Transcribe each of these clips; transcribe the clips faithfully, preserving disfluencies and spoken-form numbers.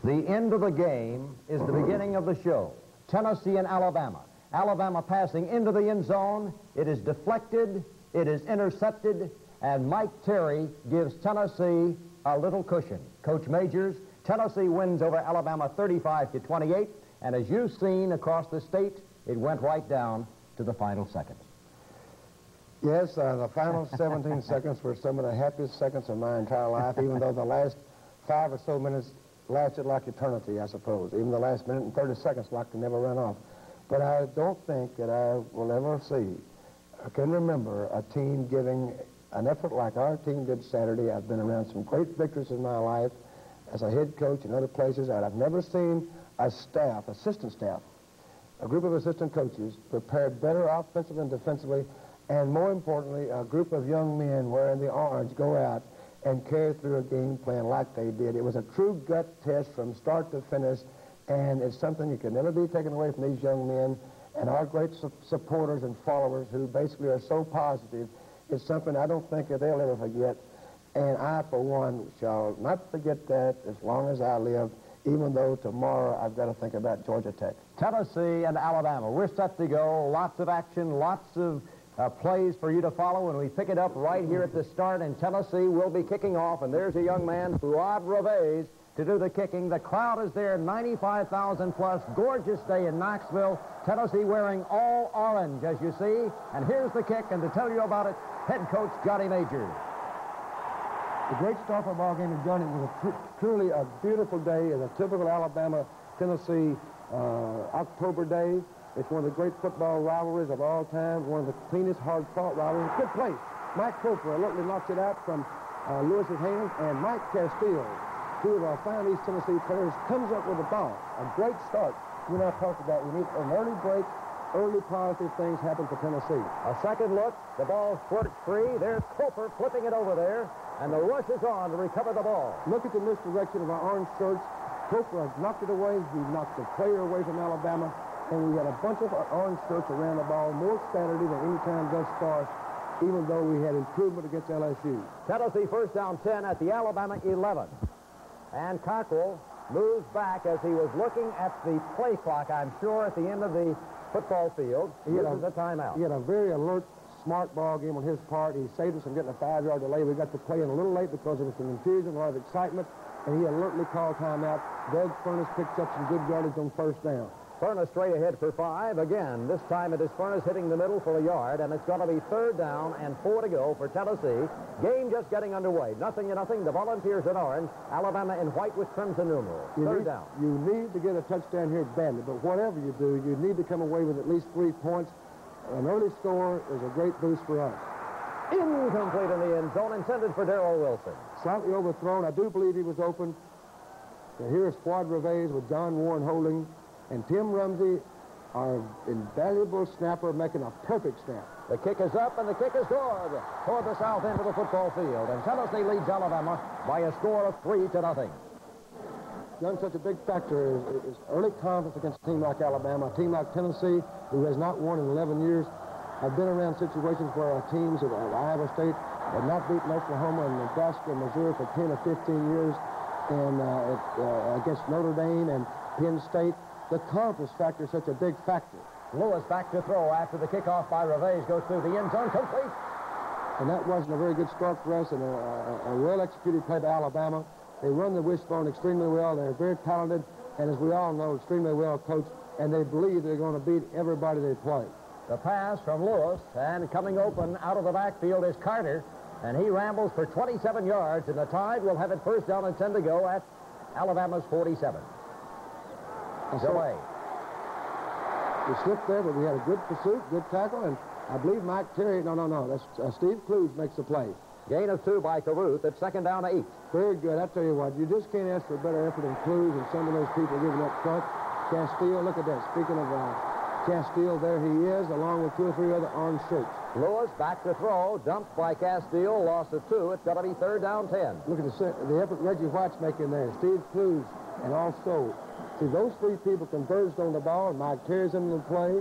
The end of the game is the beginning of the show. Tennessee and Alabama. Alabama passing into the end zone. It is deflected. It is intercepted. And Mike Terry gives Tennessee a little cushion. Coach Majors, Tennessee wins over Alabama thirty-five to twenty-eight. And as you've seen across the state, it went right down to the final seconds. Yes, uh, the final seventeen seconds were some of the happiest seconds of my entire life, even though the last five or so minutes lasted like eternity, I suppose. Even the last minute and thirty seconds like to never run off. But I don't think that I will ever see, I can remember a team giving an effort like our team did Saturday. I've been around some great victories in my life as a head coach in other places, and I've never seen a staff, assistant staff, a group of assistant coaches prepared better offensively and defensively, and more importantly, a group of young men wearing the orange go out and carry through a game plan like they did. It was a true gut test from start to finish, and it's something you can never be taken away from these young men and our great su supporters and followers who basically are so positive. It's something I don't think that they'll ever forget, and I, for one, shall not forget that as long as I live, even though tomorrow I've got to think about Georgia Tech. Tennessee and Alabama, we're set to go. Lots of action, lots of Uh, plays for you to follow, and we pick it up right here at the start, and Tennessee will be kicking off, and there's a young man, Fuad Reveiz, to do the kicking. The crowd is there, ninety-five thousand plus, gorgeous day in Knoxville. Tennessee wearing all orange, as you see, and here's the kick, and to tell you about it, head coach Johnny Majors. The great start for a ball game, and Johnny, it was a tr truly a beautiful day, as a typical Alabama-Tennessee uh, October day. It's one of the great football rivalries of all time, one of the cleanest, hard-fought rivalries. Good play. Mike Cofer alertly knocks it out from uh, Lewis's hands, and Mike Castile, two of our fine East Tennessee players, comes up with the ball. A great start. You and I talked about we need an early break, early positive things happen for Tennessee. A second look, the ball squirts free. There's Cofer flipping it over there, and the rush is on to recover the ball. Look at the misdirection of our orange shirts. Cofer has knocked it away. He knocked the player away from Alabama. And we had a bunch of orange shirts around the ball more Saturday than any time thus far, even though we had improvement against L S U. Tennessee first down ten at the Alabama eleven. And Cockrell moves back as he was looking at the play clock, I'm sure, at the end of the football field. He had a, the timeout. He had a very alert, smart ball game on his part. He saved us from getting a five-yard delay. We got to play in a little late because there was some confusion, a lot of excitement, and he alertly called timeout. Doug Furness picked up some good yardage on first down. Furness straight ahead for five. Again, this time it is Furness hitting the middle for a yard, and it's going to be third down and four to go for Tennessee. Game just getting underway. Nothing to nothing. The Volunteers in orange, Alabama in white with crimson numerals. You third need, down. You need to get a touchdown here badly, but whatever you do, you need to come away with at least three points. An early score is a great boost for us. Incomplete in the end zone, intended for Darrell Wilson. Slightly overthrown. I do believe he was open. And here's Fuad Reveiz with John Warren holding. And Tim Rumsey, our invaluable snapper, making a perfect snap. The kick is up, and the kick is good toward the south end of the football field. And Tennessee leads Alabama by a score of three to nothing. Done such a big factor is, is early confidence against a team like Alabama, a team like Tennessee, who has not won in eleven years. I've been around situations where our teams at Iowa State have not beaten Oklahoma and Nebraska and Missouri for ten or fifteen years, and uh, it, uh, against Notre Dame and Penn State. The confidence factor is such a big factor. Lewis back to throw after the kickoff by Reveiz goes through the end zone, complete. And that wasn't a very good start for us, and a, a, a well-executed play by Alabama. They run the wishbone extremely well. They're very talented, and as we all know, extremely well coached, and they believe they're going to beat everybody they play. The pass from Lewis, and coming open out of the backfield is Carter, and he rambles for twenty-seven yards, and the Tide will have it first down and ten to go at Alabama's forty-seven. Delay. We slipped there, but we had a good pursuit, good tackle, and I believe Mike Terry, no, no, no, that's uh, Steve Kluge makes the play. Gain of two by Caruth at second down to eight. Very good. I tell you what, you just can't ask for a better effort than Kluge and some of those people giving up front. Castile, look at that. Speaking of uh, Castile, there he is, along with two or three other orange shirts. Lewis back to throw, dumped by Castile, loss of two. It's going to be third down ten. Look at the, the effort Reggie White's making there. Steve Kluge, and also, see, those three people converged on the ball, and Mike Terry's in the play.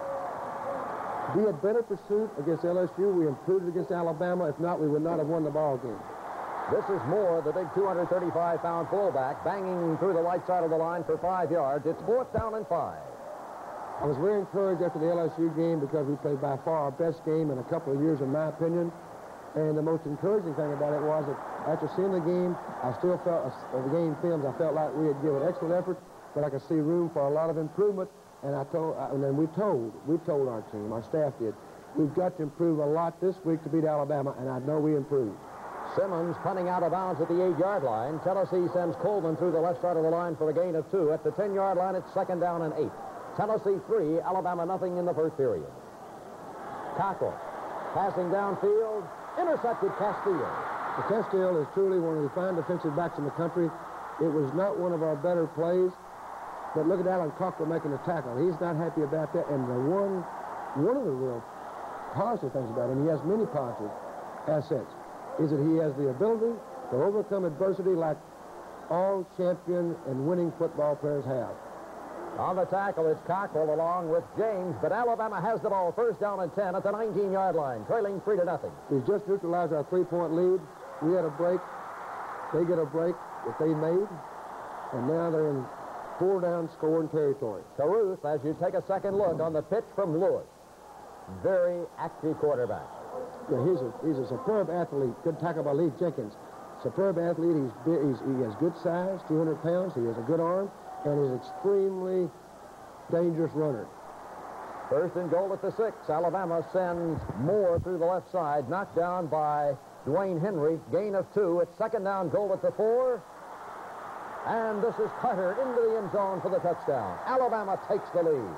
Be a better pursuit against L S U. We improved against Alabama. If not, we would not have won the ball game. This is Moore, the big two hundred thirty-five pound fullback, banging through the right side of the line for five yards. It's fourth down and five. I was very encouraged after the L S U game because we played by far our best game in a couple of years, in my opinion. And the most encouraging thing about it was that after seeing the game, I still felt, uh, the game films, I felt like we had given excellent effort, but I could see room for a lot of improvement. And I told, uh, and then we told, we told our team, our staff did, we've got to improve a lot this week to beat Alabama, and I know we improved. Simmons punting out of bounds at the eight-yard line. Tennessee sends Coleman through the left side of the line for a gain of two. At the ten-yard line, it's second down and eight. Tennessee three, Alabama nothing in the first period. Cockle passing downfield, intercepted Castile. Castile is truly one of the fine defensive backs in the country. It was not one of our better plays, but look at Alan Cockle making the tackle. He's not happy about that, and the one, one of the real positive things about him, he has many positive assets, is that he has the ability to overcome adversity like all champion and winning football players have. On the tackle is Cockle along with James, but Alabama has the ball first down and ten at the nineteen-yard line, trailing three to nothing. We've just neutralized our three-point lead. We had a break. They get a break that they made, and now they're in four-down scoring territory. Caruth, as you take a second look on the pitch from Lewis, very active quarterback. Yeah, he's a, he's a superb athlete. Good tackle by Lee Jenkins. Superb athlete. He's, big, he's he has good size, two hundred pounds. He has a good arm, and is extremely dangerous runner. First and goal at the six. Alabama sends Moore through the left side, knocked down by Dwayne Henry. Gain of two. It's second down goal at the four. And this is Carter into the end zone for the touchdown. Alabama takes the lead.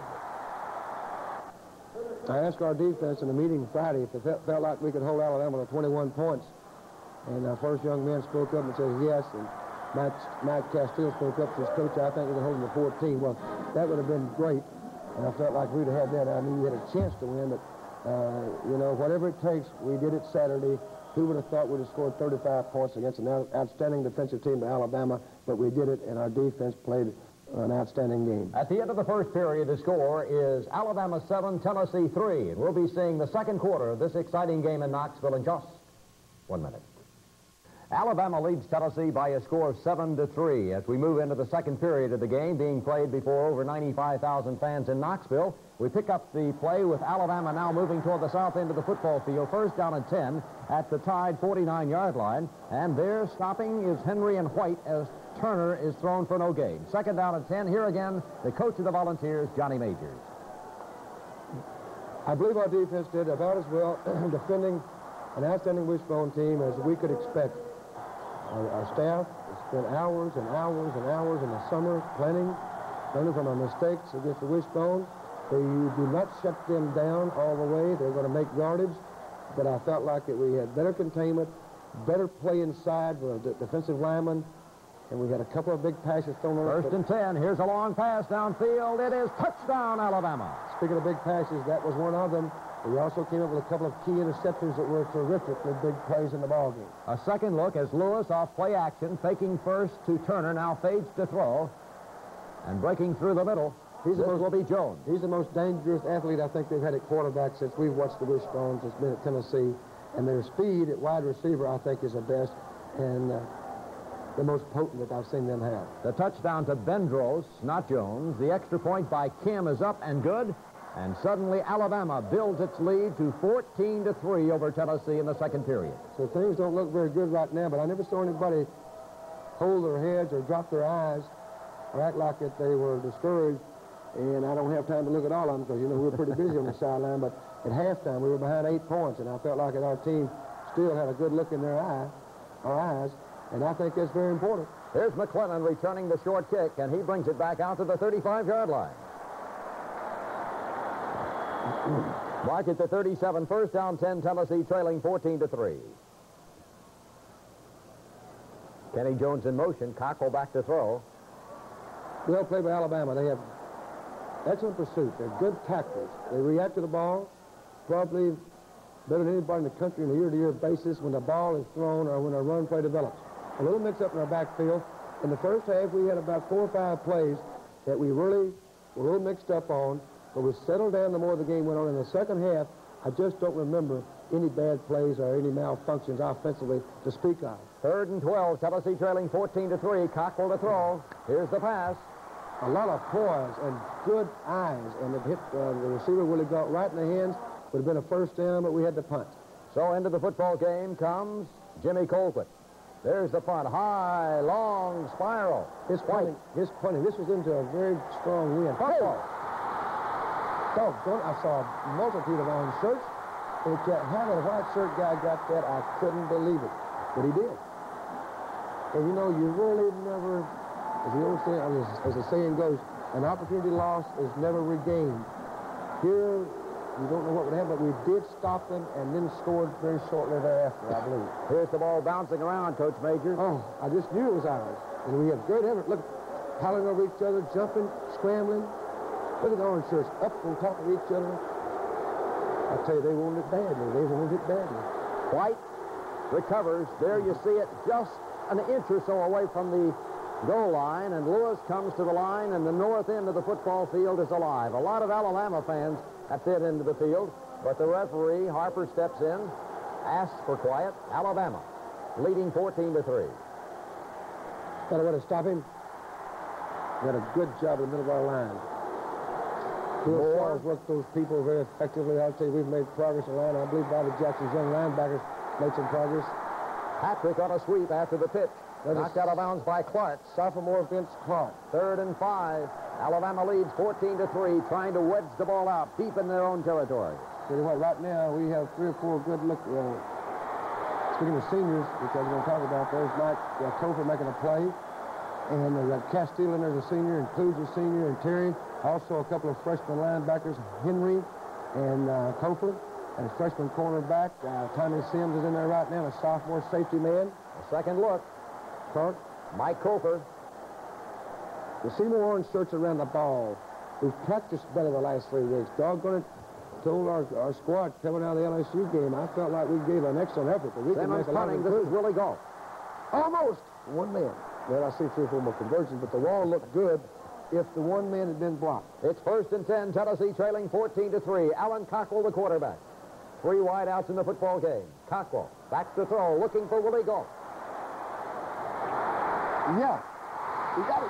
I asked our defense in a meeting Friday if they felt like we could hold Alabama to twenty-one points. And our first young man spoke up and said yes. And Matt, Matt Castile spoke up to his coach, I think we can hold him to fourteen. Well, that would have been great. And I felt like we'd have had that. I knew we had a chance to win, but, uh, you know, whatever it takes, we did it Saturday. Who would have thought we'd have scored thirty-five points against an outstanding defensive team to Alabama, but we did it, and our defense played an outstanding game. At the end of the first period, the score is Alabama seven, Tennessee three. And we'll be seeing the second quarter of this exciting game in Knoxville in just one minute. Alabama leads Tennessee by a score of seven to three as we move into the second period of the game, being played before over ninety-five thousand fans in Knoxville. We pick up the play with Alabama now moving toward the south end of the football field. First down and ten at the tied forty-nine-yard line. And there stopping is Henry and White as Turner is thrown for no gain. Second down and ten. Here again, the coach of the Volunteers, Johnny Majors. I believe our defense did about as well defending an outstanding wishbone team as we could expect. Our, our staff has spent hours and hours and hours in the summer planning, learning from our mistakes against the wishbone. They do not shut them down all the way. They're going to make yardage, but I felt like that we had better containment, better play inside for the defensive lineman, and we had a couple of big passes thrown on us. First and ten. Here's a long pass downfield. It is touchdown, Alabama. Speaking of big passes, that was one of them. We also came up with a couple of key interceptions that were terrific with big plays in the ballgame. A second look as Lewis off play action, faking first to Turner, now fades to throw, and breaking through the middle. He's this will be Jones. He's the most dangerous athlete I think they've had at quarterback since we've watched the Wishbones. It's been at Tennessee. And their speed at wide receiver, I think, is the best and uh, the most potent that I've seen them have. The touchdown to Bendros, not Jones. The extra point by Kim is up and good. And suddenly Alabama builds its lead to fourteen to three over Tennessee in the second period. So things don't look very good right now, but I never saw anybody hold their heads or drop their eyes or act like that they were discouraged. And I don't have time to look at all of them because, you know, we were pretty busy on the sideline. But at halftime, we were behind eight points, and I felt like that our team still had a good look in their eye, our eyes, and I think that's very important. Here's McClellan returning the short kick, and he brings it back out to the thirty-five-yard line. Mark at the thirty-seven, first down, ten, Tennessee trailing fourteen to three. Kenny Jones in motion, Cockle back to throw. Well played by Alabama. They have excellent pursuit. They're good tacklers. They react to the ball probably better than anybody in the country on a year-to-year basis when the ball is thrown or when a run play develops. A little mix-up in our backfield. In the first half, we had about four or five plays that we really were a little mixed up on, but we settled down the more the game went on. In the second half, I just don't remember any bad plays or any malfunctions offensively to speak of. Third and twelve. Tennessee trailing fourteen to three. Cockrell to throw. Here's the pass. A lot of poise and good eyes, and it hit uh, the receiver Willie Galt right in the hands. Would have been a first down, but we had to punt. So into the football game comes Jimmy Colquitt. There's the punt. High, long spiral. His punting, his punting. This was into a very strong wind. Football. Doggone, I saw a multitude of orange shirts. If that having a white shirt guy got that, I couldn't believe it. But he did. And you know, you really never, as the old saying, as, as the saying goes, an opportunity lost is never regained. Here, you don't know what would happen, but we did stop them and then scored very shortly thereafter, I believe. Here's the ball bouncing around, Coach Major. Oh, I just knew it was ours. And we had great effort. Look, piling over each other, jumping, scrambling. Look at the orange shirts up on top of each other. I tell you, they wanted it badly. They wanted it badly. White recovers. There you see it, just an inch or so away from the goal line, and Lewis comes to the line, and the north end of the football field is alive. A lot of Alabama fans at that end of the field, but the referee, Harper, steps in, asks for quiet. Alabama leading fourteen to three. Got a way to stop him. We had a good job in the middle of our line. Bill Charles worked those people very effectively. I'll tell you, we've made progress in the line. I believe Bobby Jackson's young linebackers made some progress. Patrick on a sweep after the pitch. Knocked out of bounds by Clark. Sophomore Vince Clark. Third and five. Alabama leads fourteen to three, trying to wedge the ball out deep in their own territory. Tell you what, right now we have three or four good look. Uh, speaking of seniors, which I was going to talk about, there's Mike uh, Topher making a play. And we've got Castile in there as a senior, and Clues a senior, and Terry. Also a couple of freshman linebackers, Henry and uh, Copeland. And a freshman cornerback, uh, Tommy Sims is in there right now, a sophomore safety man. A second look. Clark. Mike Coper. You see more orange shirts around the ball. We've practiced better the last three weeks. Doggone it, told our, our squad coming out of the L S U game, I felt like we gave an excellent effort. But we Simmons can make a punting. This is Willie Galt. Almost. One man. Well, I see three or four more conversions, but the wall looked good if the one man had been blocked. It's first and ten. Tennessee trailing fourteen to three. Alan Cockrell, the quarterback. Three wideouts in the football game. Cockrell back to throw, looking for Willie Galt. Yeah, he got it.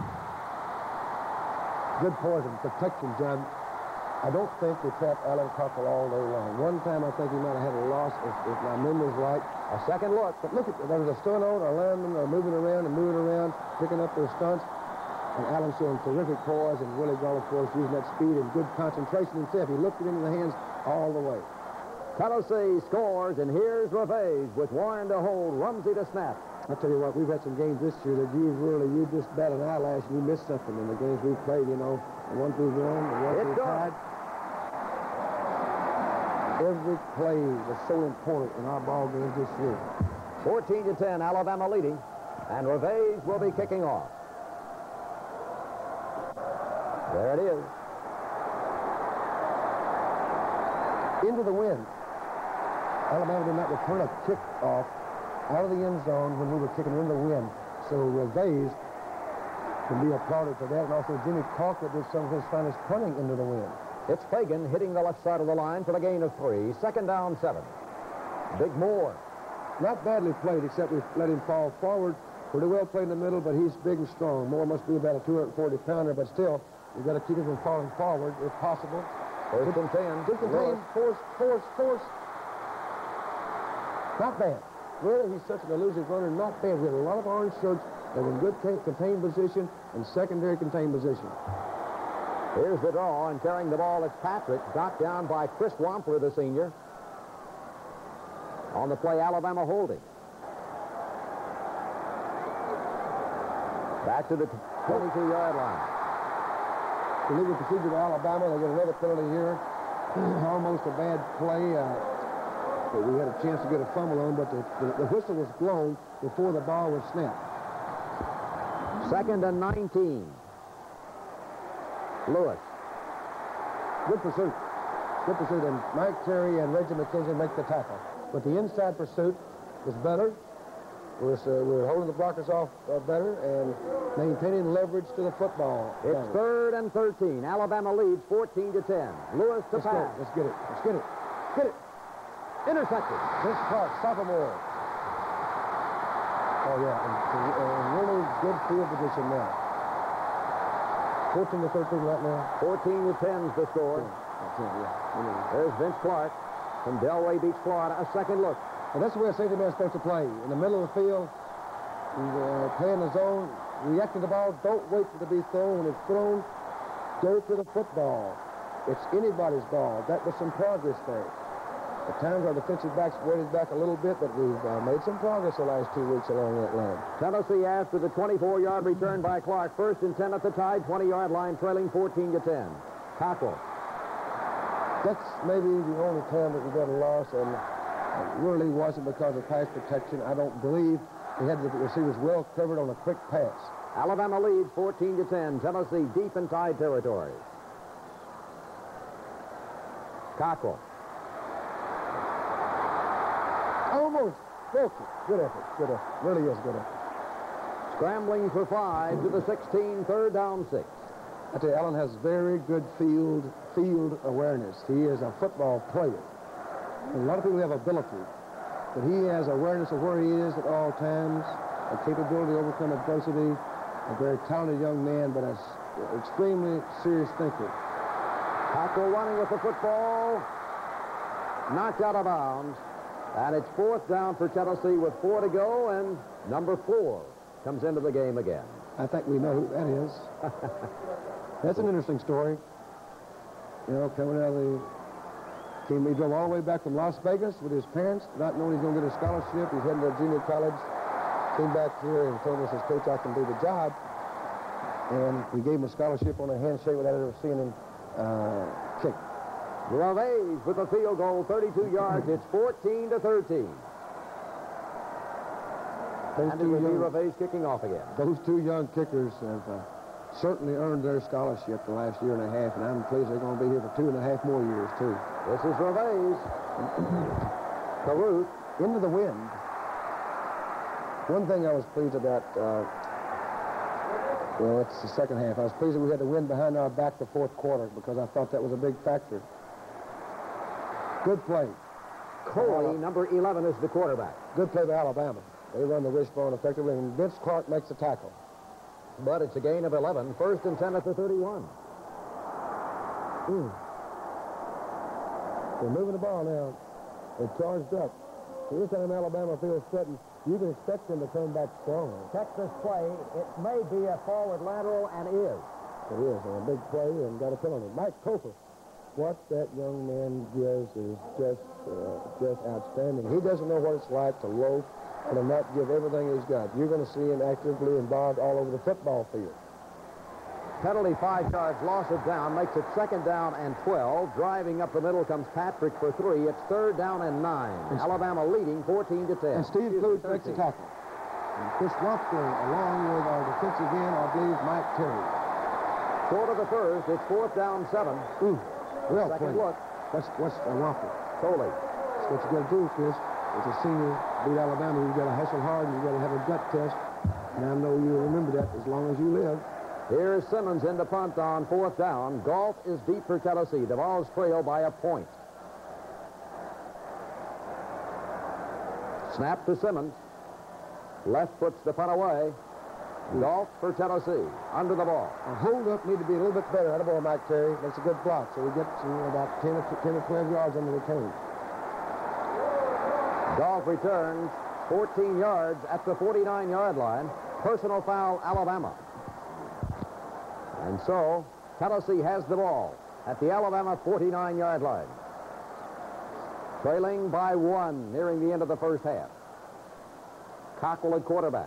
Good poison, protection, John. I don't think we trapped Alan Cockrell all day long. One time I think he might have had a loss, if, if my memory's right. A second look. But look, at there was a stunt on, our linemen are moving around and moving around, picking up their stunts. And Alan showing terrific poise, and Willie Galt, of course, using that speed and good concentration himself. He looked it into the hands all the way. Tennessee scores, and here's Ravage with Warren to hold, Rumsey to snap. I'll tell you what, we've had some games this year that you really, you just bat an eyelash and you missed something in the games we've played, you know. The one through one, the one through tied. Every play was so important in our ball games this year. fourteen to ten, Alabama leading, and Ravage will be kicking off. There it is. Into the wind. Alabama did not return a kick off out of the end zone when we were kicking in the wind. So Ravage can be applauded for that. And also Jimmy Colquitt did some of his finest punting into the wind. It's Fagan hitting the left side of the line for the gain of three. Second down, seven. Big Moore. Not badly played, except we let him fall forward. Pretty well played in the middle, but he's big and strong. Moore must be about a two hundred forty pounder, but still, you've got to keep him from falling forward if possible. First and ten. Good contain. Force, force, force. Not bad. Really, he's such an elusive runner. Not bad. We had a lot of orange shirts that were in good contained position and secondary contained position. Here's the draw, and carrying the ball is Patrick, knocked down by Chris Wampler, the senior. On the play, Alabama holding. Back to the twenty-two-yard line. Illegal procedure to Alabama. They get another penalty here. Almost a bad play. Uh, but we had a chance to get a fumble on, but the, the, the whistle was blown before the ball was snapped. Second and nineteen. Lewis. Good pursuit. Good pursuit. And Mike Terry and Reggie McKenzie make the tackle. But the inside pursuit was better. We're, uh, we're holding the blockers off uh, better and maintaining leverage to the football. It's better. third and thirteen. Alabama leads fourteen to ten. Lewis to Let's pass. Get it. Let's get it. Let's get it. Get it. Intercepted. Vince Clark, sophomore. Oh, yeah. And, and really good field position now. fourteen to thirteen right now. fourteen to ten is the score. That's it, yeah. There's Vince Clark from Delray Beach, Florida. A second look. And that's the way a safety man's supposed to play. In the middle of the field, he's uh, playing the zone, reacting to the ball. Don't wait for it to be thrown. When it's thrown, go to the football. It's anybody's ball. That was some progress there. At times our defensive backs waited back a little bit, but we've uh, made some progress the last two weeks along that line. Tennessee after the twenty-four-yard return by Clark. First and ten at the Tide, twenty-yard line, trailing fourteen to ten. Cockrell. That's maybe the only time that we got a loss, and it really wasn't because of pass protection. I don't believe he had the receivers well covered on a quick pass. Alabama leads fourteen to ten. Tennessee deep in Tide territory. Cockrell. Almost broke it. Good effort. Good effort. Really is good effort. Scrambling for five to the sixteen, third down six. I tell you, Allen has very good field field awareness. He is a football player. And a lot of people have ability, but he has awareness of where he is at all times, a capability to overcome adversity, a very talented young man, but an extremely serious thinker. Cockrell running with the football. Knocked out of bounds. And it's fourth down for Tennessee with four to go, and number four comes into the game again. I think we know who that is. That's an interesting story. You know, coming out of the team, he drove all the way back from Las Vegas with his parents, not knowing he's going to get a scholarship. He's heading to junior college. Came back here and told us, his coach, I can do the job. And we gave him a scholarship on a handshake without ever seeing him uh, kick. Gervais with the field goal, thirty-two yards. It's fourteen to thirteen. Those and it two will be young, Gervais kicking off again. Those two young kickers have uh, certainly earned their scholarship the last year and a half, and I'm pleased they're going to be here for two and a half more years, too. This is Gervais. Caruth into the wind. One thing I was pleased about, uh, well, it's the second half. I was pleased that we had the wind behind our back the fourth quarter because I thought that was a big factor. Good play. Coley, number eleven, is the quarterback. Good play by Alabama. They run the wishbone effectively, and Vince Clark makes the tackle. But it's a gain of eleven. First and ten at the thirty-one. Mm. They're moving the ball now. They're charged up. Every time Alabama feels threatened, you can expect them to come back strong. Check this play. It may be a forward lateral, and is. It is, and a big play, and got a penalty. Mike Cofer. What that young man gives is just uh, just outstanding. He doesn't know what it's like to loaf and to not give everything he's got. You're going to see him actively involved all over the football field. Penalty, five yards, loss of down, makes it second down and twelve. Driving up the middle comes Patrick for three. It's third down and nine. And Alabama leading fourteen to ten. And Steve Clute makes the tackle. And Chris Wampler, along with our defensive end, I believe, Mike Terry. Short of the first, it's fourth down, seven. Ooh. Well Second played. look. What's, what's a Wampler? Coley. That's what you got to do, Chris. As a senior, beat Alabama, you've got to hustle hard, and you've got to have a gut test. And I know you'll remember that as long as you live. Here is Simmons in the punt on fourth down. Golf is deep for Tennessee. The ball's trailed by a point. Snap to Simmons. Left puts the punt away. Golf for Tennessee. Under the ball. A hold-up need to be a little bit better. Out of ball, Mike Terry. Makes a good block. So we get to about ten or, ten or twelve yards on the return. Golf returns fourteen yards at the forty-nine-yard line. Personal foul, Alabama. And so, Tennessee has the ball at the Alabama forty-nine-yard line. Trailing by one, nearing the end of the first half. Cockrell at quarterback.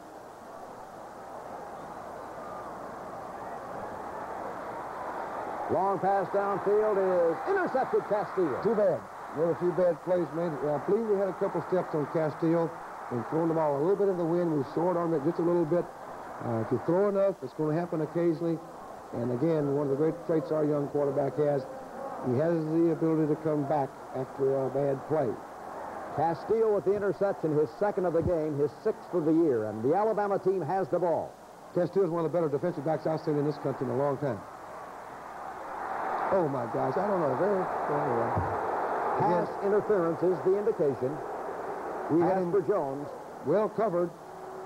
Long pass downfield is intercepted, Castile. Too bad. There were a few bad plays made. I believe we had a couple steps on Castile and thrown the ball a little bit in the wind. We soared on it just a little bit. Uh, if you throw enough, it's going to happen occasionally. And again, one of the great traits our young quarterback has, he has the ability to come back after a bad play. Castile with the interception, his second of the game, his sixth of the year, and the Alabama team has the ball. Castile is one of the better defensive backs I've seen in this country in a long time. Oh, my gosh, I don't know. Very, very well. Pass interference is the indication. We Pass had him for Jones. well covered,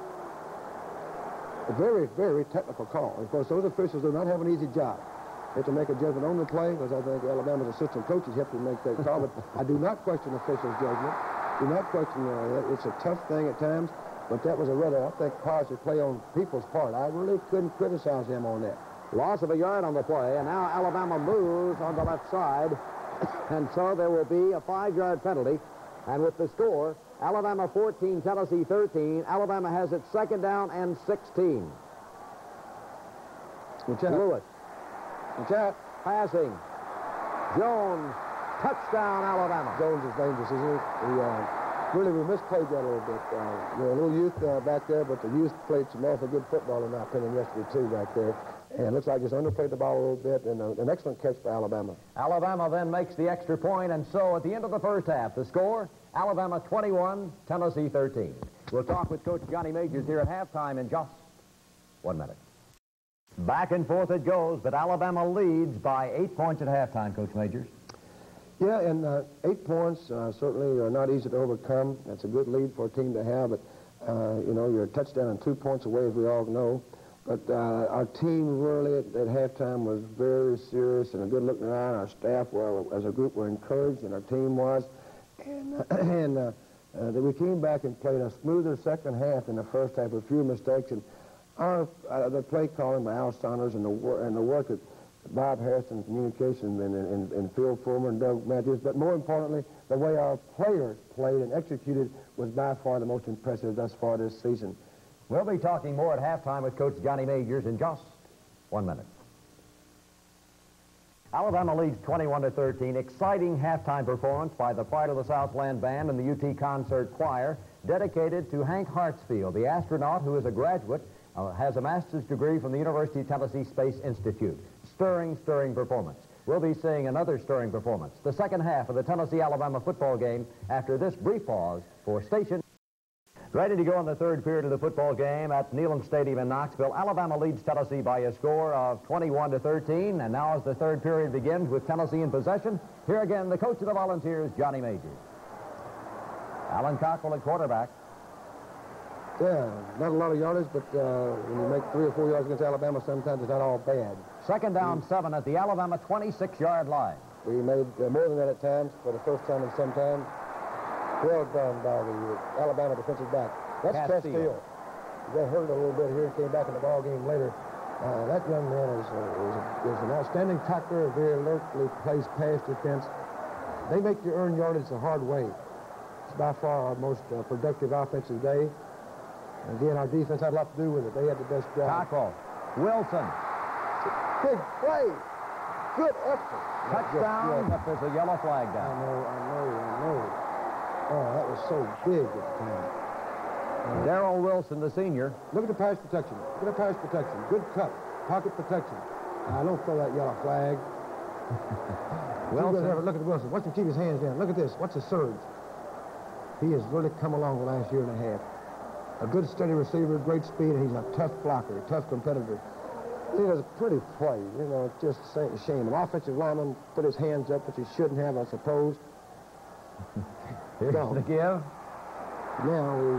a very, very technical call. Of course, those officials do not have an easy job. They have to make a judgment on the play, because I think Alabama's assistant coaches have to make that call. But I do not question officials' judgment. Do not question uh, that. It's a tough thing at times, but that was a rather, I think, positive play on people's part. I really couldn't criticize him on that. Loss of a yard on the play, and now Alabama moves on the left side, and so there will be a five-yard penalty. And with the score, Alabama fourteen, Tennessee thirteen, Alabama has its second down and sixteen. Lewis. Jack. Passing. Jones. Touchdown, Alabama. Jones is dangerous, isn't he? He uh, really, we misplayed that a little bit. Uh, you know, a little youth uh, back there, but the youth played some awful good football, in my opinion, yesterday, too, back there. And it looks like just underplayed the ball a little bit, and uh, an excellent catch for Alabama. Alabama then makes the extra point, and so at the end of the first half, the score, Alabama twenty-one, Tennessee thirteen. We'll talk with Coach Johnny Majors here at halftime in just one minute. Back and forth it goes, but Alabama leads by eight points at halftime, Coach Majors. Yeah, and uh, eight points uh, certainly are not easy to overcome. That's a good lead for a team to have, but, uh, you know, you're a touchdown and two points away, as we all know. But uh, our team really at, at halftime was very serious and a good looking around. Our staff, were, as a group, were encouraged, and our team was. And, uh, and uh, uh, we came back and played a smoother second half in the first half with few mistakes. And our uh, the play calling by Al Saunders and the, wor and the work that Bob Harrison, communication, and, and, and Phil Fulmer and Doug Matthews, but more importantly, the way our players played and executed was by far the most impressive thus far this season. We'll be talking more at halftime with Coach Johnny Majors in just one minute. Alabama leads twenty-one to thirteen. Exciting halftime performance by the Pride of the Southland Band and the U T Concert Choir, dedicated to Hank Hartsfield, the astronaut who is a graduate, uh, has a master's degree from the University of Tennessee Space Institute. Stirring, stirring performance. We'll be seeing another stirring performance, the second half of the Tennessee-Alabama football game, after this brief pause for station. Ready to go in the third period of the football game at Neyland Stadium in Knoxville. Alabama leads Tennessee by a score of twenty-one to thirteen, and now as the third period begins with Tennessee in possession, here again the coach of the Volunteers, Johnny Majors. Alan Cockrell at quarterback. Yeah, not a lot of yardage, but uh, when you make three or four yards against Alabama, sometimes it's not all bad. Second down, seven at the Alabama twenty-six-yard line. We made uh, more than that at times for the first time in some time. Well done by the Alabama defensive back. That's Castile. He got hurt a little bit here and came back in the ball game later. Uh, that young man is, uh, is, a, is an outstanding tackler, very alertly plays pass defense. They make you earn yardage the hard way. It's by far our most uh, productive offensive day. And again, our defense had a lot to do with it. They had the best job. Cockrell. Wilson. Big play. Good effort. Touchdown, but there's a yellow flag down. I know, I know, I know. Oh, that was so big at the time. Uh, Darrell Wilson, the senior. Look at the pass protection. Look at the pass protection. Good cut. Pocket protection. I don't throw that yellow flag. Wilson. Look at Wilson. Watch him keep his hands down. Look at this. Watch the surge. He has really come along the last year and a half. A good, steady receiver, great speed, and he's a tough blocker, a tough competitor. He does a pretty play. You know, it's just a shame. An offensive lineman put his hands up, which he shouldn't have, I suppose. Here's no. the give. Now we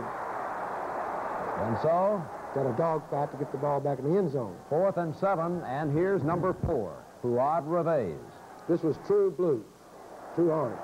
and so got a dog fight to get the ball back in the end zone. Fourth and seven, and here's number four, Fuad Reveiz. This was true blue, true orange.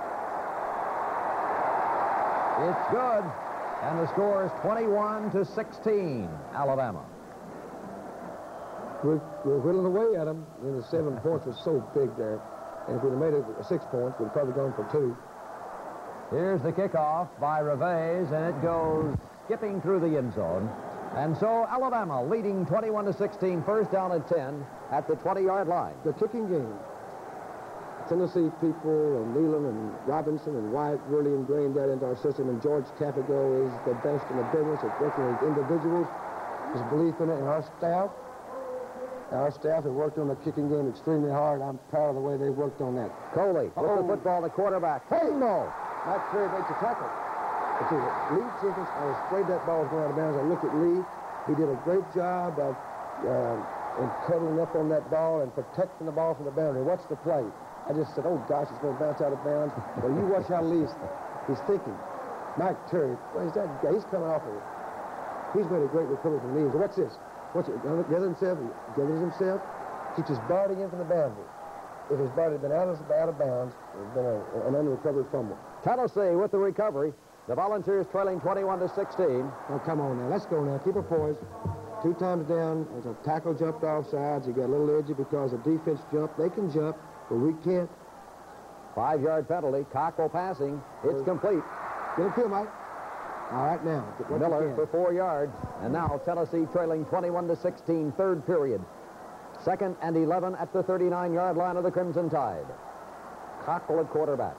It's good, and the score is twenty-one to sixteen, Alabama. We're, we're whittling away at them. I mean, the seven points was so big there. And if we'd have made it six points, we'd have probably gone for two. Here's the kickoff by Reveiz, and it goes skipping through the end zone. And so Alabama leading twenty-one to sixteen, first down and ten at the twenty-yard line. The kicking game. Tennessee people, and Neyland and Robinson and White really ingrained that into our system, and George Capigo is the best in the business at working with individuals. His belief in it, and our staff. Our staff have worked on the kicking game extremely hard. I'm proud of the way they worked on that. Coley with the football, the quarterback. Hey, no! Not sure it makes a tackle. But the lead sequence, I was afraid that ball was going out of bounds. I looked at Lee. He did a great job of uh, in cuddling up on that ball and protecting the ball from the boundary. What's the play? I just said, oh, gosh, it's going to bounce out of bounds. Well, you watch how Lee's he's thinking. Mike Terry, what is that guy? He's coming off of it. He's made a great recovery from knees. What's this? What's it? Gathers himself, gathers himself, keeps his body in from the boundary. If his body had been out of, out of bounds, it's been a, an under-recovered fumble. Tennessee with the recovery. The Volunteers trailing twenty-one to sixteen. Oh, come on now. Let's go now. Keep it poised. Two times down. There's a tackle jumped off sides. He got a little edgy because the defense jumped. They can jump, but we can't. Five-yard penalty. Cockrell passing. It's complete. Get it to him, Mike. All right, now. Miller for four yards. And now Tennessee trailing twenty-one to sixteen, third period. Second and eleven at the thirty-nine-yard line of the Crimson Tide. Cockrell at quarterback.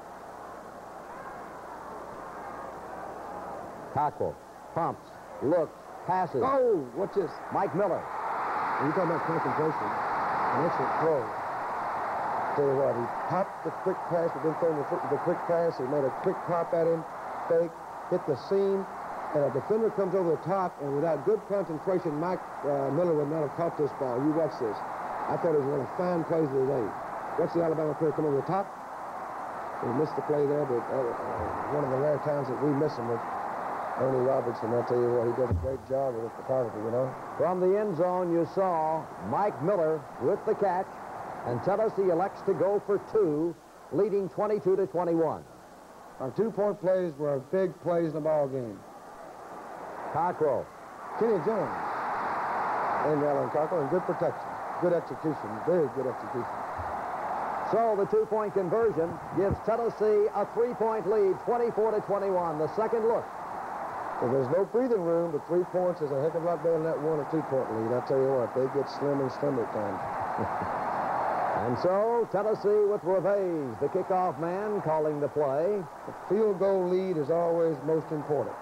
Cockrell pumps, looks, passes. Oh, what's this? Mike Miller. When you talking about concentration, an excellent throw. Tell you what, he popped the quick pass, but then throwing the, the quick pass. He made a quick pop at him, fake, hit the seam, and a defender comes over the top, and without good concentration, Mike uh, Miller would not have caught this ball. You watch this. I thought it was one of the fine plays of the day. Watch the Alabama player come over the top. We missed the play there, but uh, uh, one of the rare times that we miss him with Ernie Robertson. I'll tell you what, he does a great job with his photography, you know. From the end zone, you saw Mike Miller with the catch, and Tennessee elects to go for two, leading twenty-two to twenty-one. Our two-point plays were big plays in the ball game. Cockrell. Kenny Jones and Alan Cockrell, and good protection, good execution, very good execution. So the two-point conversion gives Tennessee a three-point lead, twenty-four to twenty-one. The second look. If there's no breathing room, but three points is a heck of a lot better than that one or two-point lead. I'll tell you what, they get slim and slimmer at times. And so Tennessee with Reveiz, the kickoff man, calling the play. The field goal lead is always most important.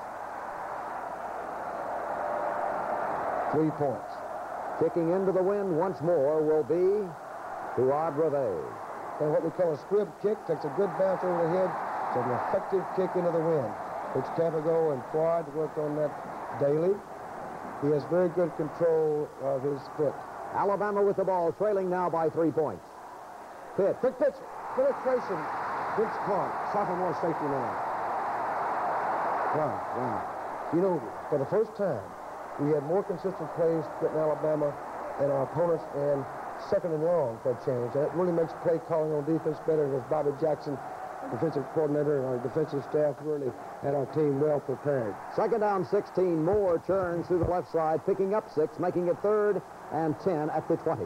Three points. Kicking into the wind once more will be Fuad Reveiz. And what we call a squib kick, takes a good bounce over the head. It's an effective kick into the wind. Coach Tabago and Fuad worked on that daily. He has very good control of his foot. Alabama with the ball, trailing now by three points. Pitt. Quick pitch. Penetration. Vince Clark, sophomore safety now. Wow, wow. You know, for the first time, we had more consistent plays getting Alabama and our opponents, and second and long for a change. That really makes play calling on defense better. It was Bobby Jackson, defensive coordinator, and our defensive staff really had our team well prepared. Second down, sixteen. Moore turns through the left side, picking up six, making it third and ten at the twenty.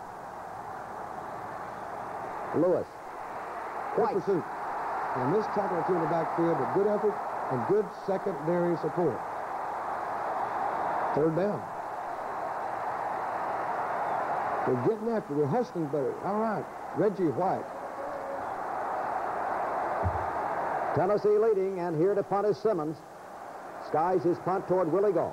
Lewis. Good pursuit. And this tackle two in the backfield, but good effort and good secondary support. Third down. We're getting after it. We're hustling better. All right. Reggie White. Tennessee leading, and here to punt is Simmons. Skies his punt toward Willie Gault.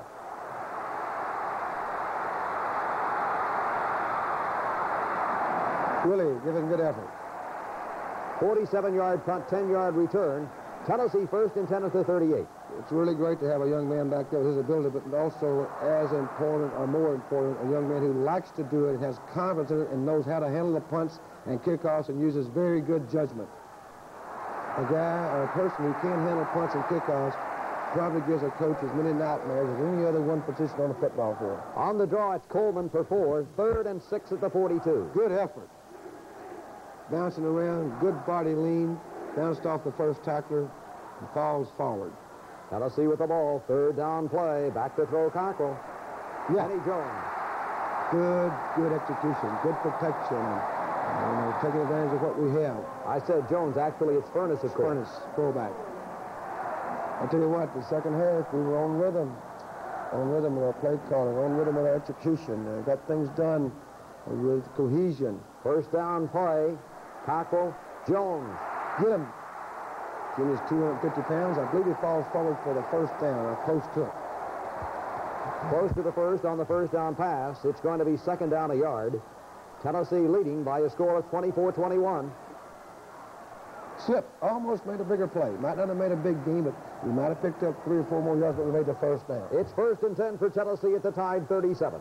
Willie giving good effort. forty-seven-yard punt, ten-yard return. Tennessee first and ten at the thirty-eight. It's really great to have a young man back there with his ability, but also as important or more important, a young man who likes to do it, has confidence in it, and knows how to handle the punts and kickoffs and uses very good judgment. A guy or a person who can handle punts and kickoffs probably gives a coach as many nightmares as any other one position on the football field. On the draw, it's Coleman for four. Third and six at the forty-two. Good effort. Bouncing around, good body lean, bounced off the first tackler, and falls forward. Tennessee with the ball. Third down play. Back to throw Cockrell. Yeah. Kenny Jones. Good, good execution, good protection, and uh, taking advantage of what we have. I said Jones. Actually, it's Furness, of course. Furness, fullback. I'll tell you what, the second half, we were on rhythm. On rhythm with our play calling, on rhythm with our execution. Uh, got things done with cohesion. First down play. Cockrell, Jones. Get him. Jimmy's two hundred fifty pounds. I believe he falls forward for the first down, or close to it. Close to the first on the first down pass. It's going to be second down a yard. Tennessee leading by a score of twenty-four twenty-one. Slip. Almost made a bigger play. Might not have made a big game, but we might have picked up three or four more yards, but we made the first down. It's first and ten for Tennessee at the Tide thirty-seven.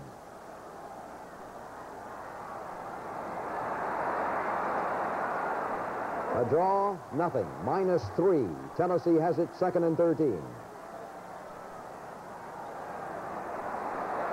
A draw, nothing. Minus three. Tennessee has it second and thirteen.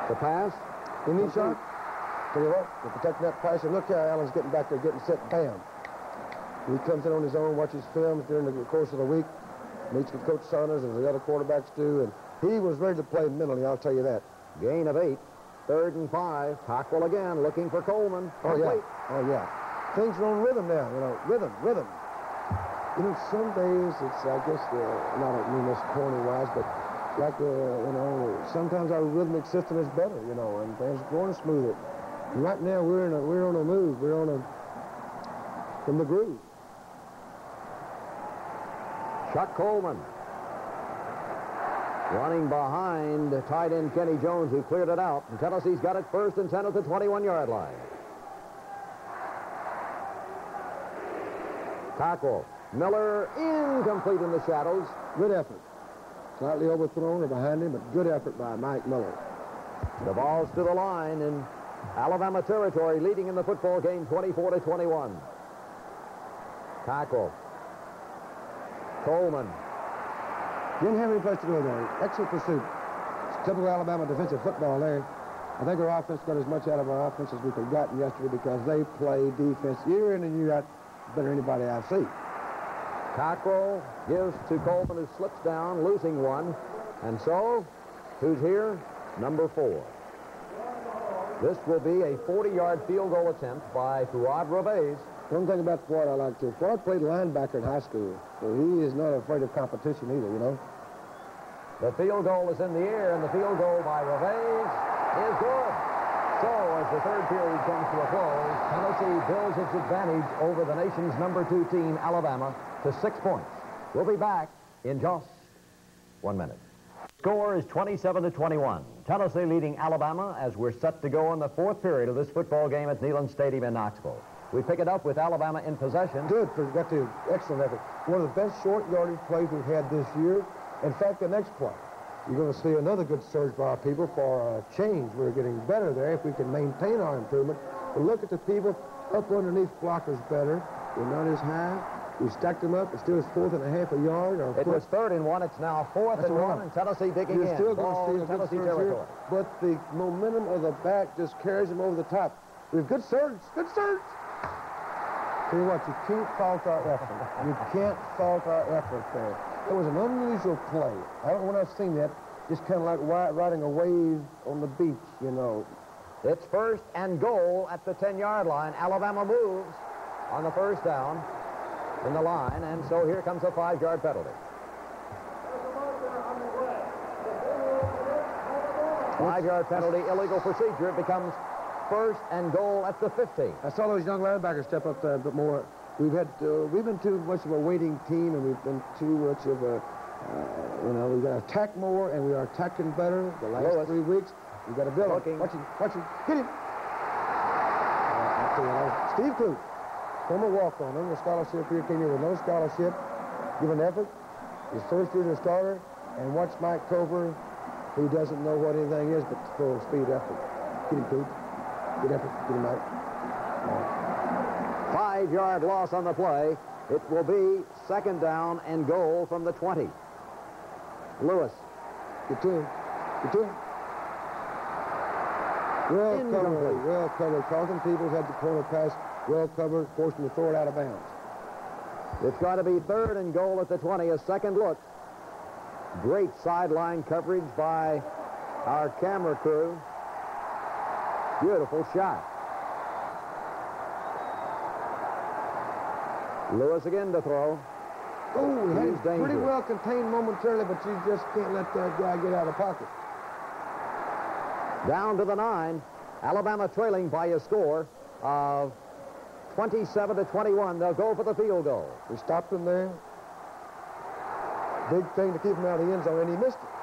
The pass. Any shot? Tell you what, to protect that pass, and look how Allen's getting back there, getting set, bam. He comes in on his own, watches films during the course of the week, meets with Coach Saunders, as the other quarterbacks do, and he was ready to play mentally, I'll tell you that. Gain of eight. Third and five. Cockrell again, looking for Coleman. Oh, yeah. Oh, yeah. Things are on rhythm now, you know. Rhythm, rhythm. You know, some days it's, I guess, uh, not I mean this corny-wise, but like, uh, you know, sometimes our rhythmic system is better, you know, and things are going smoother. And right now we're in a, we're on a move. We're on a, from the groove. Chuck Coleman. Running behind tight end Kenny Jones, who cleared it out. And Tennessee's got it first and ten at the twenty-one-yard line. Tackle. Miller incomplete in the shadows. Good effort. Slightly overthrown or behind him, but good effort by Mike Miller. The ball's to the line in Alabama territory, leading in the football game twenty-four to twenty-one. Tackle. Coleman. Didn't have any place to go there. Excellent pursuit. It's typical Alabama defensive football there. I think our offense got as much out of our offense as we could have gotten yesterday because they play defense year in and year out better than anybody I've seen. Cockrell gives to Coleman, who slips down, losing one. And so, who's here? Number four. This will be a forty-yard field goal attempt by Fuad Ravez. One thing about Fuad I like to. Fuad played linebacker in high school, so he is not afraid of competition either, you know. The field goal is in the air, and the field goal by Ravez is good. So, as the third period comes to a close, Tennessee builds its advantage over the nation's number two team, Alabama, to six points. We'll be back in just one minute. Score is twenty-seven to twenty-one. Tennessee leading Alabama as we're set to go in the fourth period of this football game at Neyland Stadium in Knoxville. We pick it up with Alabama in possession. Good, got to excellent effort. One of the best short yardage plays we've had this year. In fact, the next play, you're going to see another good surge by our people for a change. We're getting better there if we can maintain our improvement. But look at the people up underneath blockers better. We're not as high. We stacked them up. It still is fourth and a half a yard. Or it was third and one. It's now fourth and one, and Tennessee digging You're in. still going Ball to see a Tennessee good surge territory. Here, but the momentum of the back just carries them over the top. We have good surge. Good surge. Tell you what, you can't fault our effort. You can't fault our effort there. It was an unusual play. I don't know when I've seen that. Just kind of like riding a wave on the beach, you know. It's first and goal at the ten-yard line. Alabama moves on the first down in the line, and so here comes a five-yard penalty. Five-yard penalty, illegal procedure. It becomes first and goal at the fifty. I saw those young linebackers step up there a bit more. We've had uh, we've been too much of a waiting team, and we've been too much of a uh, you know, we've got to attack more, and we are attacking better the last Lewis. three weeks. We've got to build. Looking. Watch him, watch him, hit him. Uh, Steve Clute, former walk-on, under scholarship here, came here with no scholarship, give an effort. His first year as a starter, and watch Mike Cover, who doesn't know what anything is but full speed effort. Get him, Clute. Good effort. Get him out. Five-yard loss on the play. It will be second down and goal from the twenty. Lewis. Get to him. Get to him. Well covered. Well covered. Carlton Peoples had the corner pass well covered, forced him to throw it out of bounds. It's got to be third and goal at the twenty. A second look. Great sideline coverage by our camera crew. Beautiful shot. Lewis again to throw. Oh, he had He's it pretty dangerous. well contained momentarily, but you just can't let that guy get out of the pocket. Down to the nine. Alabama trailing by a score of twenty-seven to twenty-one. They'll go for the field goal. We stopped him there. Big thing to keep him out of the end zone, and he missed it.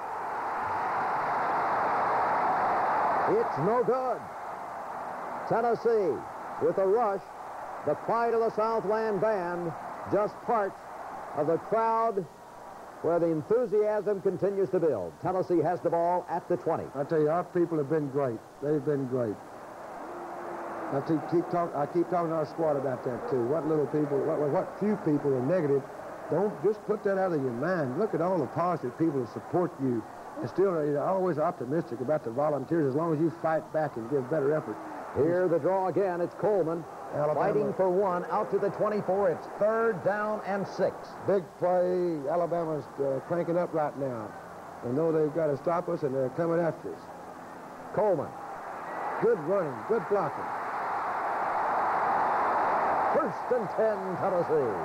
It's no good. Tennessee with a rush. The pride of the Southland Band, just part of the crowd where the enthusiasm continues to build. Tennessee has the ball at the twenty. I tell you, our people have been great. They've been great. I keep, keep talk, I keep talking to our squad about that, too. What little people, what, what few people are negative, don't just put that out of your mind. Look at all the positive people that support you. And still, you're always optimistic about the Volunteers as long as you fight back and give better effort. Here the draw again. It's Coleman Alabama. fighting for one out to the twenty-four. It's third down and six. Big play. Alabama's uh, cranking up right now. They know they've got to stop us, and they're coming after us. Coleman. Good running. Good blocking. First and ten, Tennessee.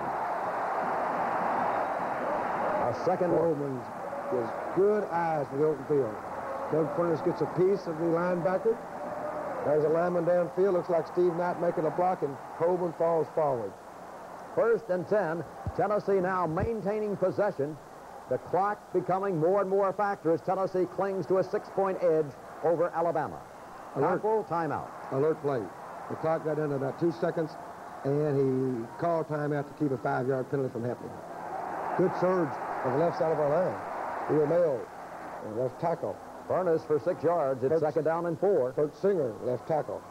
A second look. Coleman has good eyes for the open field. Doug Furness gets a piece of the linebacker. There's a lineman downfield. Looks like Steve Knight making a block, and Coleman falls forward. First and ten. Tennessee now maintaining possession. The clock becoming more and more a factor as Tennessee clings to a six-point edge over Alabama. Alert. Tackle, timeout. Alert play. The clock got down to about two seconds, and he called timeout to keep a five-yard penalty from happening. Good surge on the left side of our line. Leo Mayo, left tackle. Furness for six yards. It's Kurt, second down and four. Kurt Singer, left tackle.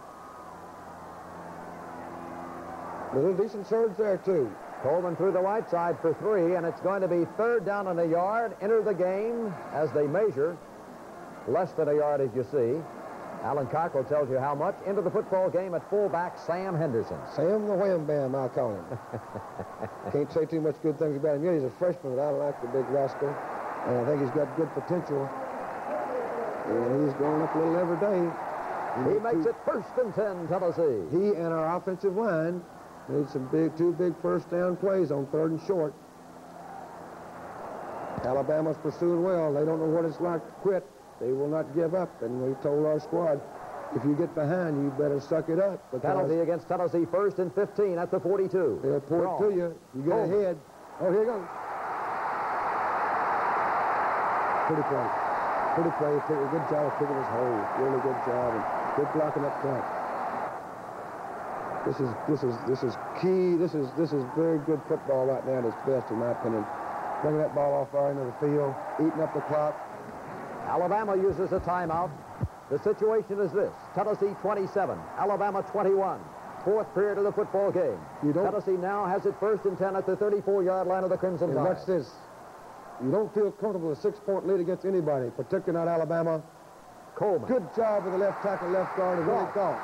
A little decent surge there, too. Coleman through the right side for three, and it's going to be third down and a yard. Enter the game as they measure. Less than a yard, as you see. Alan Cockrell tells you how much. Into the football game at fullback, Sam Henderson. Sam the Wham Bam, I'll call him. Can't say too much good things about him yet. He's a freshman, but I like the big rascal. And I think he's got good potential. And he's going up a little every day. He, he makes it first and ten, Tennessee. He and our offensive line need some big, two big first down plays on third and short. Alabama's pursuing well. They don't know what it's like to quit. They will not give up. And we told our squad, if you get behind, you better suck it up. Penalty against Tennessee, first and fifteen at the forty-two. They'll pour it to you. You get Coleman. ahead. Oh, here you go. Pretty play. Pretty play. Good job of picking his hole. Really good job. And good blocking up front. This is this is this is key. This is this is very good football right now at its best, in my opinion. Bringing that ball off far into the field, eating up the clock. Alabama uses a timeout. The situation is this: Tennessee twenty-seven, Alabama twenty-one. Fourth period of the football game. You don't, Tennessee now has it first and ten at the thirty-four yard line of the Crimson Tide. Watch this. You don't feel comfortable with a six-point lead against anybody, particularly not Alabama. Coleman. Good job with the left tackle, left guard, and really caught.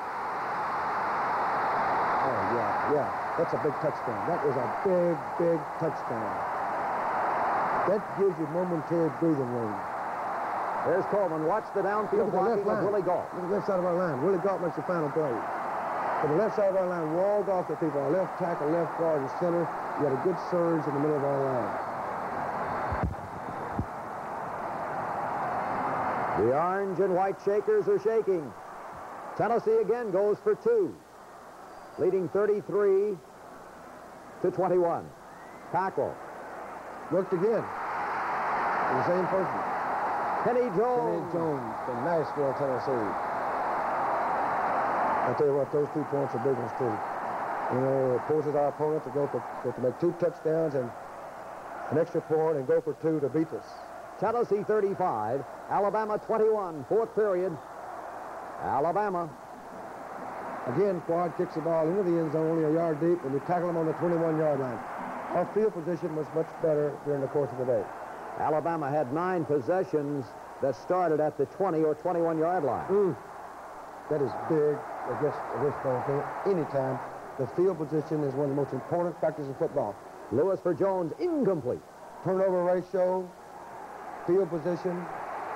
Oh, yeah, yeah. That's a big touchdown. That was a big, big touchdown. That gives you momentary breathing room. There's Coleman. Watch the downfield blocking of Willie Gault. Look at the left side of our line. Willie Gault makes the final play. But the left side of our line walled off the people. Our left tackle, left guard, and center. You got a good surge in the middle of our line. The orange and white Shakers are shaking. Tennessee again goes for two, leading thirty-three to twenty-one. Tackle. Worked again. The same person. Kenny Jones. Kenny Jones from Nashville, Tennessee. I tell you what, those two points are big ones too. You know, it forces our opponent to go for, to make two touchdowns and an extra point and go for two to beat us. Tennessee thirty-five, Alabama twenty-one, fourth period. Alabama. Again, Quad kicks the ball into the end zone, only a yard deep, and we tackle them on the twenty-one yard line. Our field position was much better during the course of the day. Alabama had nine possessions that started at the twenty or twenty-one yard line. Mm. That is big against this point. Anytime, the field position is one of the most important factors in football. Lewis for Jones, incomplete. Turnover ratio, field position,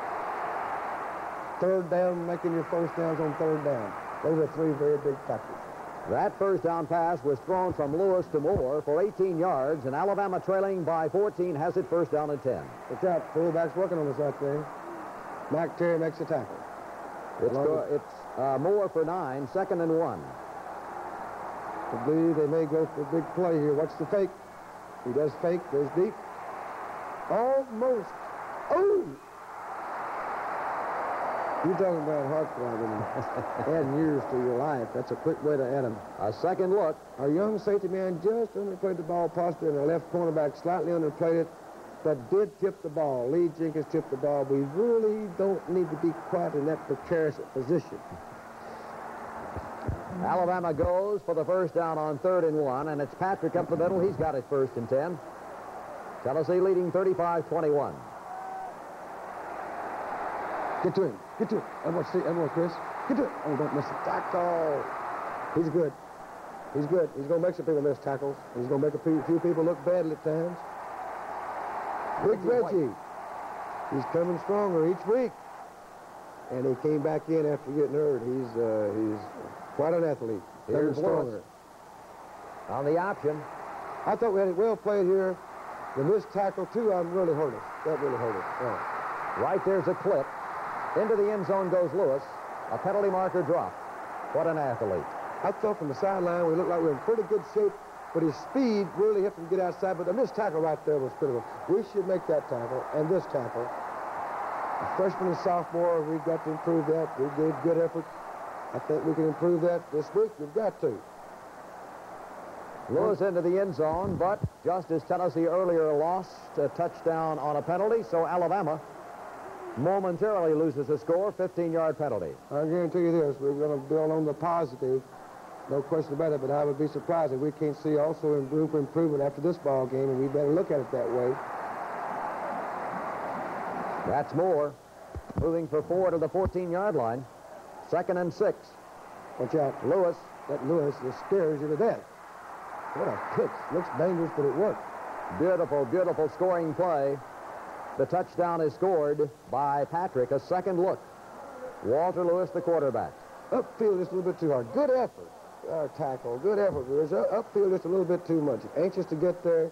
third down, making your first downs on third down. Those are three very big factors. That first down pass was thrown from Lewis to Moore for eighteen yards, and Alabama trailing by fourteen has it first down and ten. Watch out, fullback's working on us right there. Mac Terry makes the tackle. It's, go, it's uh, Moore for nine, second and one. I believe they may go for a big play here. Watch the fake. He does fake, goes deep. Almost. Oh! You're talking about heart problem. Adding years to your life. That's a quick way to add them. A second look. Our young safety man just underplayed the ball possibly, and the left cornerback slightly underplayed it, but did tip the ball. Lee Jenkins tipped the ball. We really don't need to be quite in that precarious position. Alabama goes for the first down on third and one, and it's Patrick up the middle. He's got it first and ten. Tennessee leading thirty-five twenty-one. Get to him. Get to him. Elmore, see, Elmore, Chris. Get to him. Oh, don't miss the tackle. He's good. He's good. He's going to make some people miss tackles. He's going to make a few, few people look badly at times. Big Reggie. He's coming stronger each week. And he came back in after getting hurt. He's uh, he's quite an athlete. Coming stronger. On the option. I thought we had it well played here. The missed tackle, too, um, really hurt us. That really hurt us. Yeah. Right there's a clip. Into the end zone goes Lewis. A penalty marker dropped. What an athlete. I thought from the sideline we looked like we were in pretty good shape, but his speed really helped him get outside. But the missed tackle right there was critical. We should make that tackle and this tackle. A freshman and sophomore, we've got to improve that. We gave good effort. I think we can improve that this week. We've got to. Lewis into the end zone, but just as Tennessee earlier lost a touchdown on a penalty, so Alabama momentarily loses a score, fifteen-yard penalty. I guarantee you this, we're going to build on the positive, no question about it, but I would be surprised if we can't see also room for improvement after this ball game, and we better look at it that way. That's Moore, moving for four to the fourteen-yard line. Second and six. Watch out. Lewis. That Lewis just scares you to death. What a pitch. Looks dangerous, but it worked. Beautiful, beautiful scoring play. The touchdown is scored by Patrick. A second look. Walter Lewis, the quarterback. Upfield just a little bit too hard. Good effort. Our tackle. Good effort. Lewis. Upfield just a little bit too much. Anxious to get there.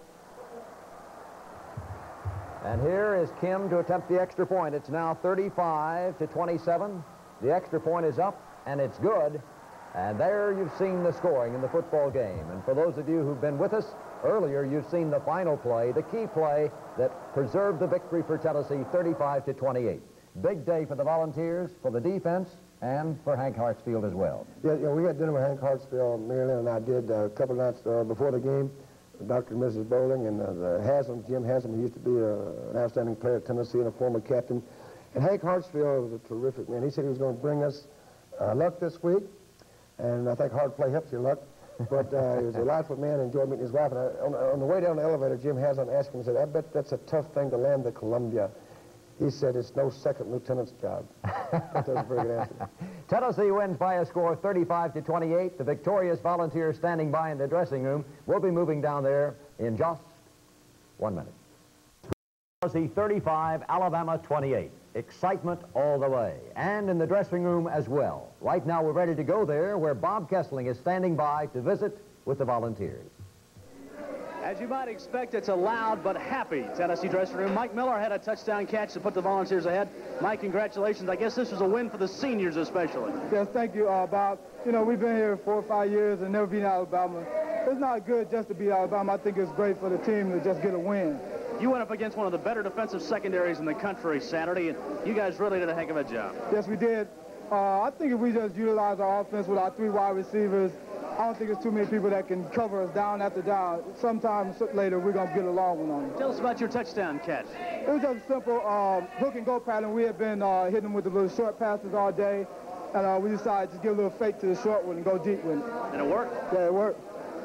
And here is Kim to attempt the extra point. It's now thirty-five to twenty-seven. The extra point is up, and it's good. And there you've seen the scoring in the football game. And for those of you who've been with us earlier, you've seen the final play, the key play that preserved the victory for Tennessee, thirty-five to twenty-eight. Big day for the Volunteers, for the defense, and for Hank Hartsfield as well. Yeah, yeah, we had dinner with Hank Hartsfield, Maryland, and I did uh, a couple of nights uh, before the game. Doctor and Missus Bowling, and uh, the Haslam, Jim Haslam, who used to be a, an outstanding player at Tennessee and a former captain. And Hank Hartsfield was a terrific man. He said he was going to bring us uh, luck this week. And I think hard play helps your luck. But uh, he was a delightful man, enjoyed meeting his wife. And I, on, on the way down the elevator, Jim Haslam asked him, he said, I bet that's a tough thing to land the Columbia. He said, it's no second lieutenant's job. That was a very good answer. Tennessee wins by a score of thirty-five to twenty-eight. The victorious Volunteers standing by in the dressing room. We'll be moving down there in just one minute. Tennessee thirty-five, Alabama twenty-eight. Excitement all the way, and in the dressing room as well. Right now we're ready to go there where Bob Kessling is standing by to visit with the Volunteers. As you might expect, it's a loud but happy Tennessee dressing room. Mike Miller had a touchdown catch to put the Volunteers ahead. Mike, congratulations. I guess this was a win for the seniors especially. Yes, thank you, uh, Bob. You know, we've been here four or five years and never beat Alabama. It's not good just to beat Alabama. I think it's great for the team to just get a win. You went up against one of the better defensive secondaries in the country Saturday, and you guys really did a heck of a job. Yes, we did. Uh, I think if we just utilize our offense with our three wide receivers, I don't think there's too many people that can cover us down after down. Sometime later, we're going to get a long one on them. Tell us about your touchdown catch. It was just a simple uh, hook and go pattern. We had been uh, hitting them with the little short passes all day, and uh, we decided to give a little fake to the short one and go deep with it. And it worked? Yeah, it worked.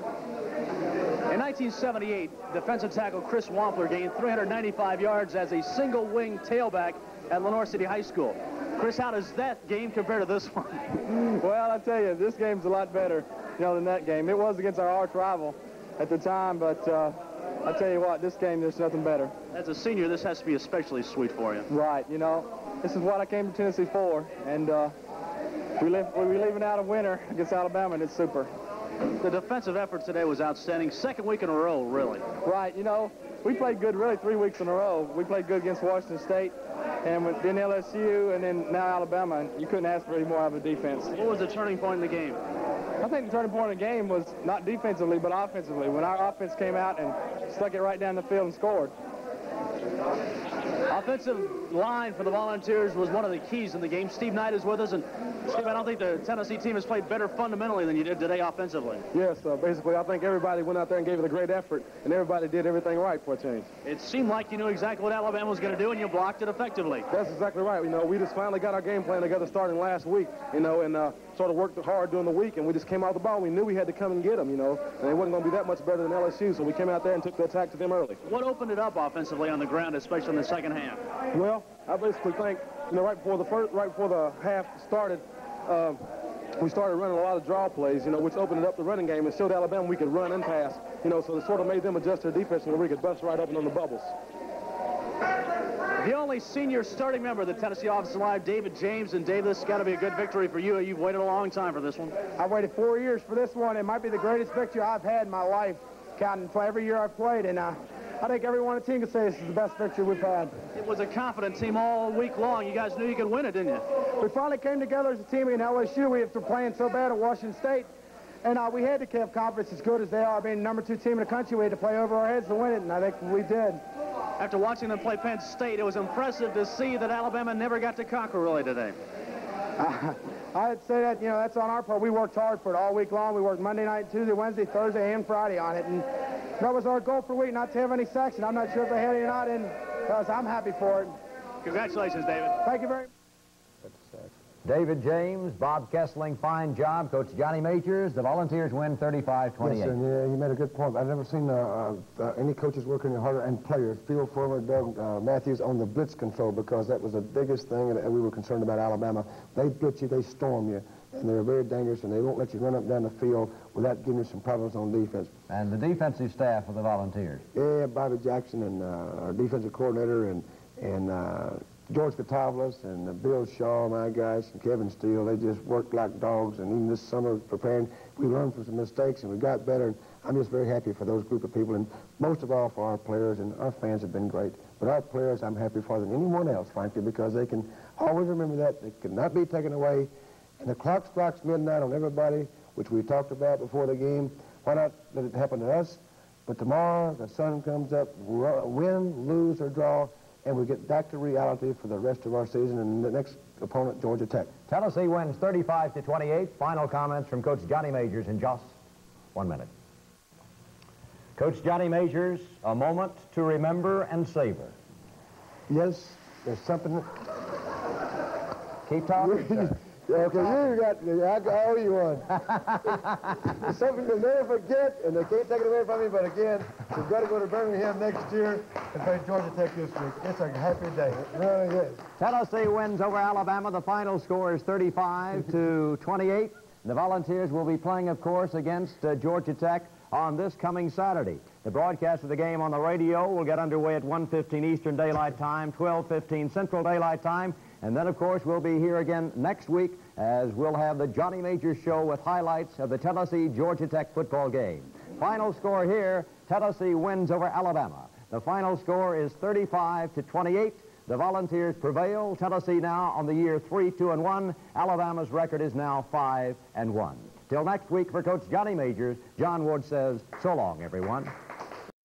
In nineteen seventy-eight, defensive tackle Chris Wampler gained three hundred ninety-five yards as a single-wing tailback at Lenore City High School. Chris, how does that game compare to this one? Well, I tell you, this game's a lot better, you know, than that game. It was against our arch rival at the time, but uh, I tell you what, this game, there's nothing better. As a senior, this has to be especially sweet for you. Right, you know, this is what I came to Tennessee for, and uh, we live, we're leaving out a winner against Alabama, and it's super. The defensive effort today was outstanding. Second week in a row, really. Right, you know, we played good really three weeks in a row. We played good against Washington State, and then L S U, and then now Alabama, and you couldn't ask for any more out of a defense. What was the turning point in the game? I think the turning point in the game was not defensively, but offensively, when our offense came out and stuck it right down the field and scored. Offensive line for the Volunteers was one of the keys in the game. Steve Knight is with us, and Steve, I don't think the Tennessee team has played better fundamentally than you did today offensively. Yes, uh, basically, I think everybody went out there and gave it a great effort, and everybody did everything right for a change. It seemed like you knew exactly what Alabama was going to do, and you blocked it effectively. That's exactly right. You know, we just finally got our game plan together starting last week, you know, and uh, sort of worked hard during the week, and we just came out the ball. We knew we had to come and get them, you know, and they wasn't going to be that much better than L S U, so we came out there and took the attack to them early. What opened it up offensively on the ground, especially in the second half? Well, I basically think, you know, right before the first, right before the half started, uh, we started running a lot of draw plays, you know, which opened up the running game and showed Alabama we could run and pass, you know, so it sort of made them adjust their defense where we could bust right open on the bubbles. The only senior starting member of the Tennessee Offensive Line, David James. And Dave, this has got to be a good victory for you. You've waited a long time for this one. I've waited four years for this one. It might be the greatest victory I've had in my life, counting for every year I've played. And uh, I think everyone on the team can say this is the best victory we've had. It was a confident team all week long. You guys knew you could win it, didn't you? We finally came together as a team in L S U. We have been playing so bad at Washington State. And uh, we had to have confidence as good as they are. Being the number two team in the country, we had to play over our heads to win it, and I think we did. After watching them play Penn State, it was impressive to see that Alabama never got to conquer really today. Uh, I'd say that, you know, that's on our part. We worked hard for it all week long. We worked Monday night, Tuesday, Wednesday, Thursday, and Friday on it. And that was our goal for the week, not to have any sacks. And I'm not sure if they had any or not, and because I'm happy for it. Congratulations, David. Thank you very much. David James, Bob Kessling, fine job. Coach Johnny Majors, the Volunteers win thirty-five twenty-eight. Yes, and yeah, you made a good point. I've never seen uh, uh, any coaches working harder, and players, field forward, Doug uh, Matthews, on the blitz control, because that was the biggest thing that we were concerned about Alabama. They blitz you, they storm you, and they're very dangerous, and they won't let you run up and down the field without giving you some problems on defense. And the defensive staff of the Volunteers. Yeah, Bobby Jackson and uh, our defensive coordinator and, and uh, George Catavlas and uh, Bill Shaw, my guys, and Kevin Steele, they just worked like dogs. And even this summer preparing, we learned from some mistakes and we got better. And I'm just very happy for those group of people, and most of all for our players, and our fans have been great. But our players, I'm happy for than anyone else, frankly, because they can always remember that. They cannot be taken away. And the clock strikes midnight on everybody, which we talked about before the game. Why not let it happen to us? But tomorrow, the sun comes up, win, lose, or draw, and we get back to reality for the rest of our season, and the next opponent, Georgia Tech. Tennessee wins thirty-five to twenty-eight. Final comments from Coach Johnny Majors in just one minute. Coach Johnny Majors, a moment to remember and savor. Yes, there's something. Keep talking, sir. Okay, you got, I owe you one. It's something you'll never forget, and they can't take it away from me, but again, we've got to go to Birmingham next year and play Georgia Tech this week. It's a happy day. It really is. Tennessee wins over Alabama. The final score is thirty-five to twenty-eight. The Volunteers will be playing, of course, against uh, Georgia Tech on this coming Saturday. The broadcast of the game on the radio will get underway at one fifteen Eastern Daylight Time, twelve fifteen Central Daylight Time. And then, of course, we'll be here again next week as we'll have the Johnny Majors Show with highlights of the Tennessee-Georgia Tech football game. Final score here, Tennessee wins over Alabama. The final score is thirty-five to twenty-eight. The Volunteers prevail. Tennessee now on the year three, two, and one. Alabama's record is now five and one. Till next week, for Coach Johnny Majors, John Wood says, so long, everyone.